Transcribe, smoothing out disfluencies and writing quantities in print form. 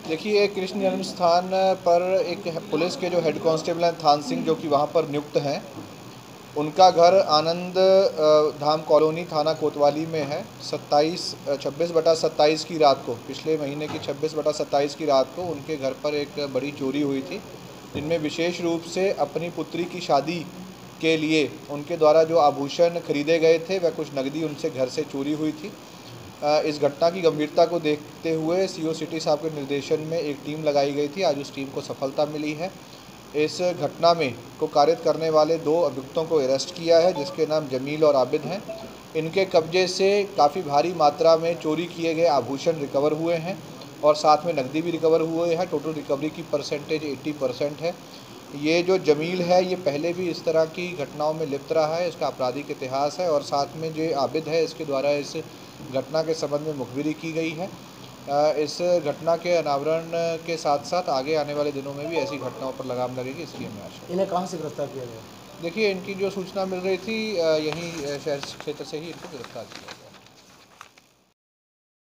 देखिए, कृष्ण जन्म स्थान पर एक पुलिस के जो हेड कांस्टेबल हैं थान सिंह, जो कि वहाँ पर नियुक्त हैं, उनका घर आनंद धाम कॉलोनी थाना कोतवाली में है। 26/27 की रात को, पिछले महीने की 26/27 की रात को उनके घर पर एक बड़ी चोरी हुई थी, जिनमें विशेष रूप से अपनी पुत्री की शादी के लिए उनके द्वारा जो आभूषण खरीदे गए थे वह कुछ नकदी उनसे घर से चोरी हुई थी। इस घटना की गंभीरता को देखते हुए सीओ सिटी साहब के निर्देशन में एक टीम लगाई गई थी। आज उस टीम को सफलता मिली है। इस घटना में को कारित करने वाले 2 अभियुक्तों को अरेस्ट किया है, जिसके नाम जमील और आबिद हैं। इनके कब्जे से काफ़ी भारी मात्रा में चोरी किए गए आभूषण रिकवर हुए हैं और साथ में नकदी भी रिकवर हुए हैं। टोटल रिकवरी की परसेंटेज 80% है। ये जो जमील है, ये पहले भी इस तरह की घटनाओं में लिप्त रहा है, इसका आपराधिक इतिहास है। और साथ में जो आबिद है, इसके द्वारा इस घटना के संबंध में मुखबिरी की गई है। इस घटना के अनावरण के साथ साथ आगे आने वाले दिनों में भी ऐसी घटनाओं पर लगाम लगेगी, इसकी हमें आशा है। इन्हें कहाँ से गिरफ्तार किया गया? देखिए, इनकी जो सूचना मिल रही थी, यहीं शहर क्षेत्र से ही इनको गिरफ्तार किया गया।